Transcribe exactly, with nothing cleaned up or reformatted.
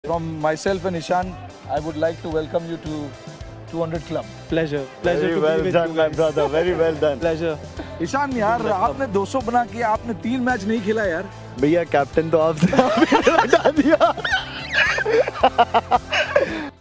From myself and Ishan, I would like to welcome you to two hundred Club. Pleasure. Pleasure Very to well be with done, you my guys. brother. Very well done. Pleasure. Ishan यार आपने दो सौ बना के आपने तीन match नहीं खेला यार। भैया कैप्टन तो आपसे आप ही हटा दिया।